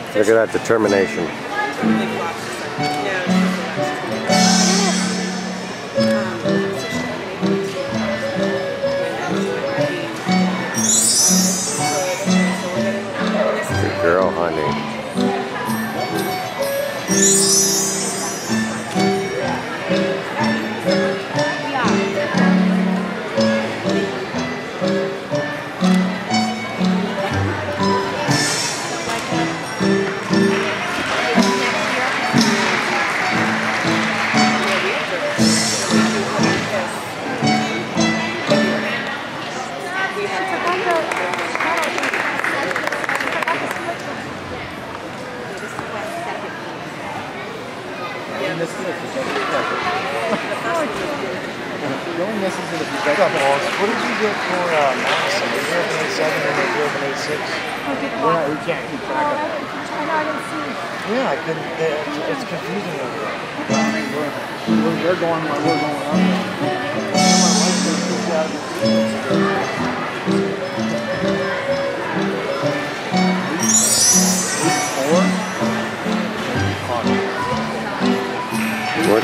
Look at that determination. Good girl, honey. The only misses in the projector balls. What did you get for Madison? Did you have an 8.7 and did you have an 8.6? We can't keep track of that. I know, I didn't see. Yeah, I couldn't. It's confusing over there. They're going while we're going up. My wife's going to push out of the What?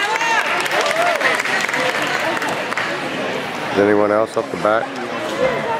Is anyone else up the back?